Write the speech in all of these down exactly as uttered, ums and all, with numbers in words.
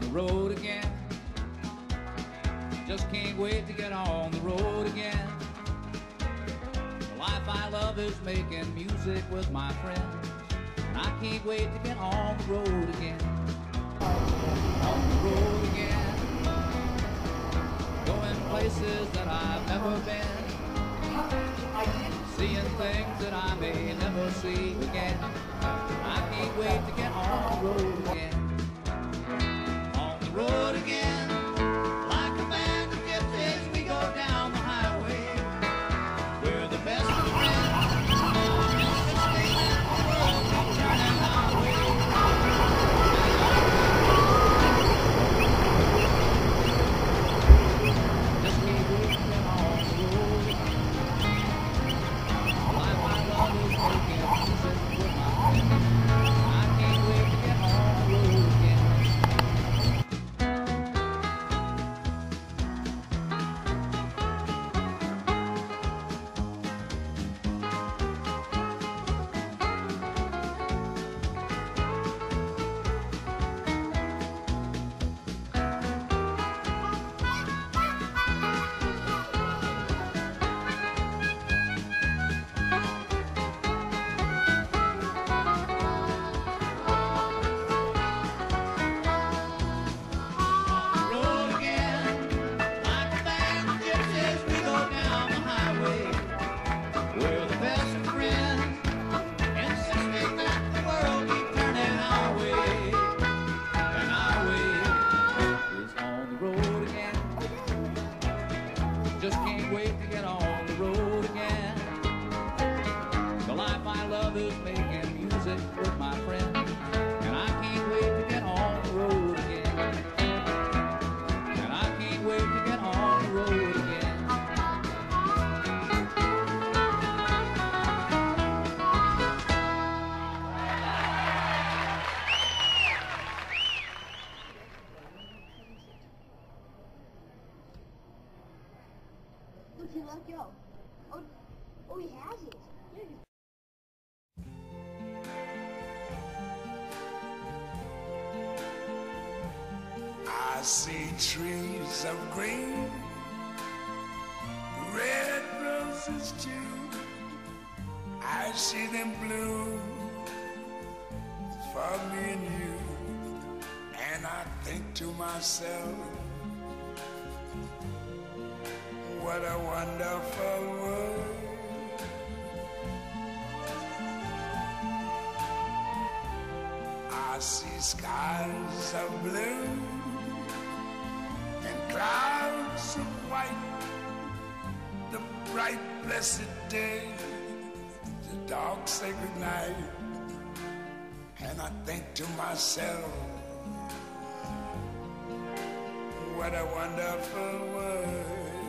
the road again. Just can't wait to get on the road again. The life I love is making music with my friends, and I can't wait to get on the road again. On the road again, going places that I've never been, seeing things that I may never see again. I can't wait to get on the road again. On the road again, like a band of gypsies, we go down the highway. We're the best of friends, the state in the world, we turn our way. Just can't wait to get on the road again. Life I love is making music with my friends. I can't wait to get on the road again. Just can't wait to get on the road again. The life I love is making music with my friends, and I can't wait to get on the road again. And I can't wait to get on the road again. Look, he let go. Oh, oh, he has it. Yeah, he's I see trees of green, red roses too. I see them bloom for me and you. And I think to myself, what a wonderful world. I see skies of blue and clouds of white, the bright blessed day, the dark sacred night. And I think to myself, what a wonderful world.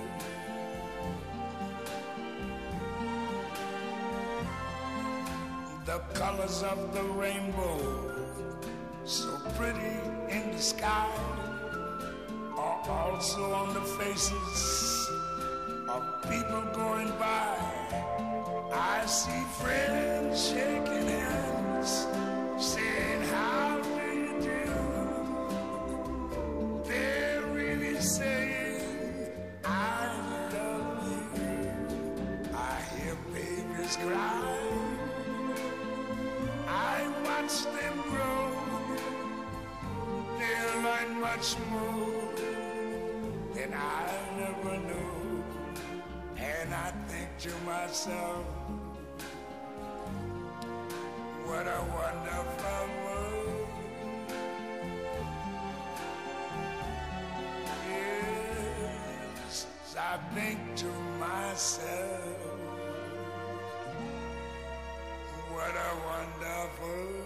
The colors of the rainbow, so pretty in the sky, are also on the faces of people going by. I see friends shaking hands, saying, how do you do? They're really saying, I love you. I hear babies cry, I watch them grow. They'll learn much more than I never knew. And I think to myself, what a wonderful world. Yes, I think to myself, what a wonderful world.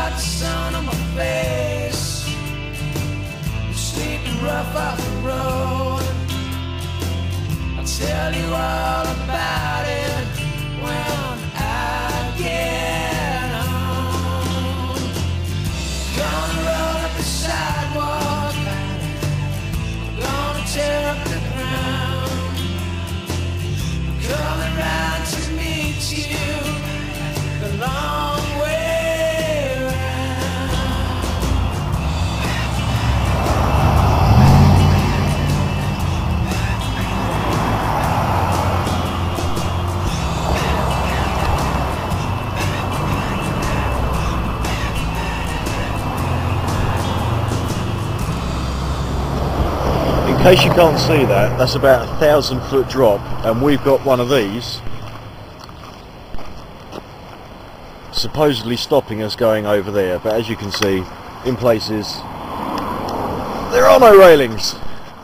got the sun on my face. I'm sleeping rough off the road. I'll tell you all about it when I get home. Gonna roll up the sidewalk, gonna tear up the ground. Coming round to meet you the long way round. In case you can't see that, that's about a thousand foot drop, and we've got one of these supposedly stopping us going over there, but as you can see, in places there are no railings.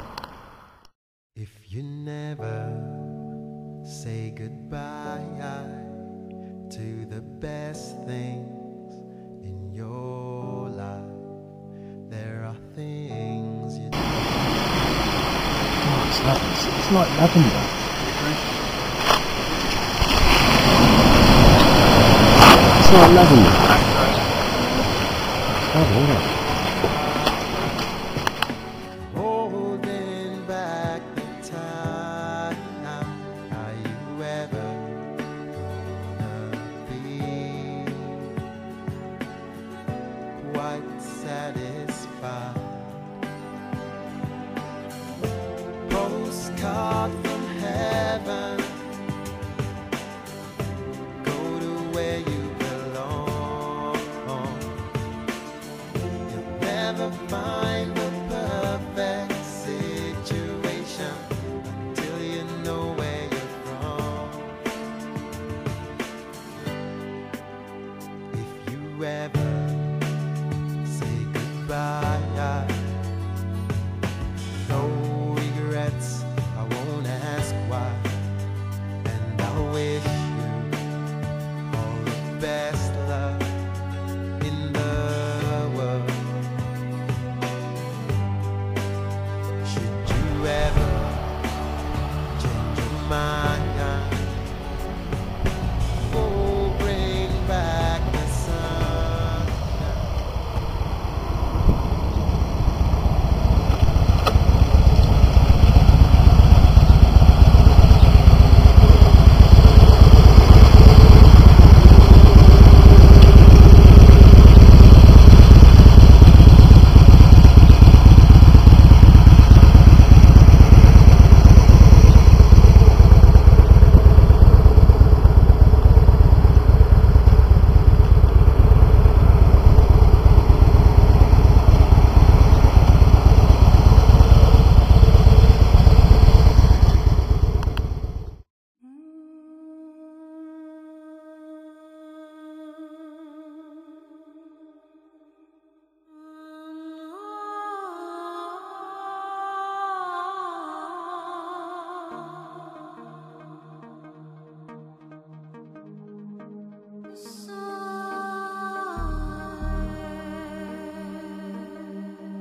If you never say goodbye to the best things in your life, there are things you Oh, it's like, it's, it's like lavender. It's like lavender. Oh, yeah. holding back the time. Are you ever gonna be quite satisfied? Postcard from heaven, go to where you belong. You'll never find the perfect situation until you know where you're from. If you ever say goodbye, no regrets, I won't ask why, and I wish you all the best luck in the world. Should you ever change your mind, oh, bring back the sun.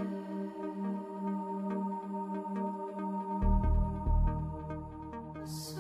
So